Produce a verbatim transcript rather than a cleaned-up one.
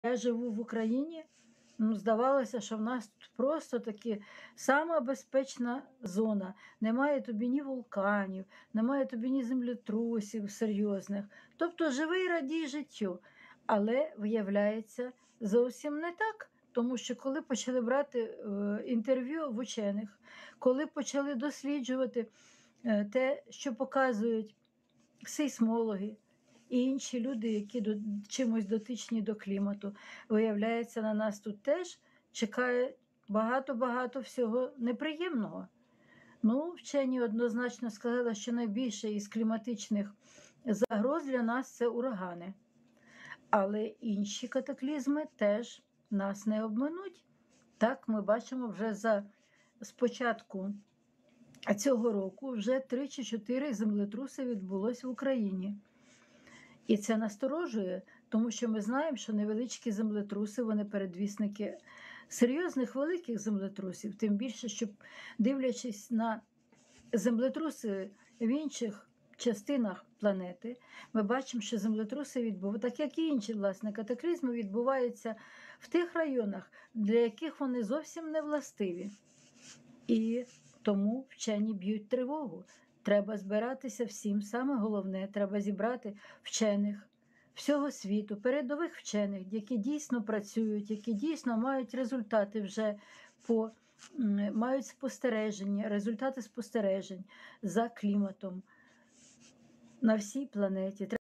Я живу в Україні, ну, здавалося, що в нас тут просто таки сама безпечна зона. Немає тобі ні вулканів, немає тобі ні землетрусів серйозних. Тобто живи і радій життю. Але виявляється зовсім не так. Тому що коли почали брати е, інтерв'ю в учених, коли почали досліджувати е, те, що показують сейсмологи і інші люди, які до, чимось дотичні до клімату, виявляється, на нас тут теж чекає багато-багато всього неприємного. Ну, вчені однозначно сказали, що найбільше із кліматичних загроз для нас це урагани. Але інші катаклізми теж нас не обминуть. Так, ми бачимо вже за спочатку цього року вже три чи чотири землетруси відбулось в Україні. І це насторожує, тому що ми знаємо, що невеличкі землетруси, вони передвісники серйозних великих землетрусів, тим більше, що дивлячись на землетруси в інших частинах планети, ми бачимо, що землетруси відбуваються, так як і інші, власне, катаклізми відбуваються в тих районах, для яких вони зовсім не властиві. І тому вчені б'ють тривогу. Треба збиратися всім. Саме головне, треба зібрати вчених всього світу, передових вчених, які дійсно працюють, які дійсно мають результати вже по мають спостереження, результати спостережень за кліматом на всій планеті.